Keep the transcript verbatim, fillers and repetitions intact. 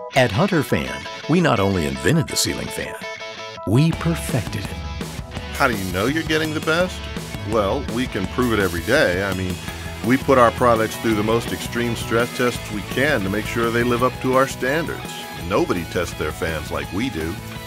At Hunter Fan, we not only invented the ceiling fan, we perfected it. How do you know you're getting the best? Well, we can prove it every day. I mean, we put our products through the most extreme stress tests we can to make sure they live up to our standards. Nobody tests their fans like we do.